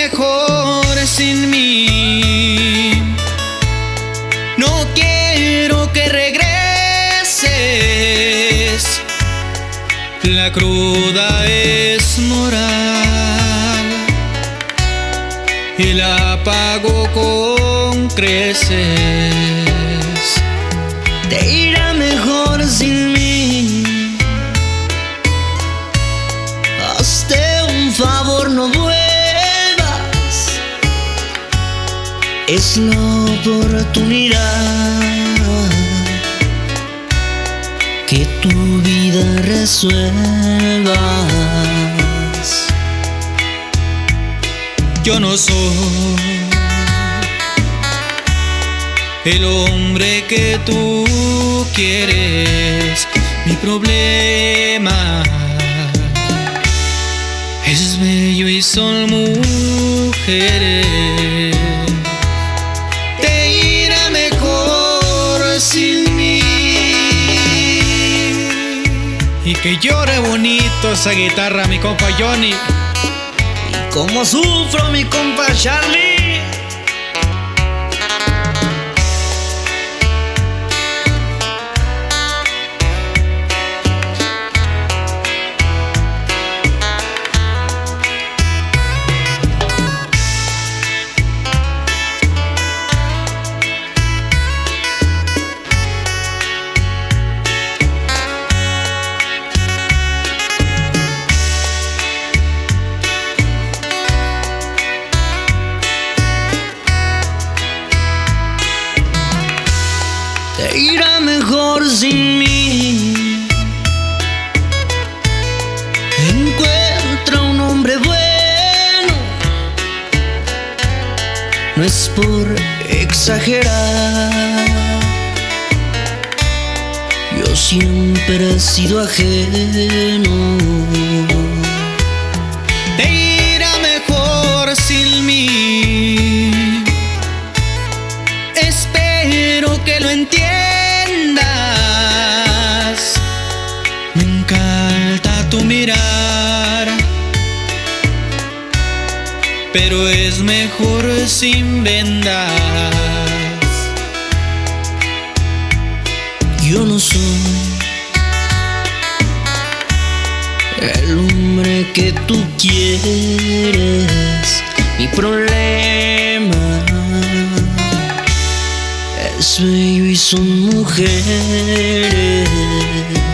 mejor sin mí. No quiero que regreses. La cruda es moral y la pago con creces. Te irá mejor sin mí. Hazte un favor, no vuelvas. Es la oportunidad que tu vida resuelvas. Yo no soy el hombre que tú quieres. Mi problema es bello y son mujeres. Te irá mejor sin mí. Y que llore bonito esa guitarra, mi compa Johnny. Y como sufro, mi compa Charlie. Te irá mejor sin mí. Encuentra un hombre bueno. No es por exagerar. Yo siempre he sido ajeno. Te irá mejor sin mí. Espero que lo entiendas. Me encanta tu mirar, pero es mejor sin vendas. Yo no soy el hombre que tú quieres. Mi problema es bello y son mujeres.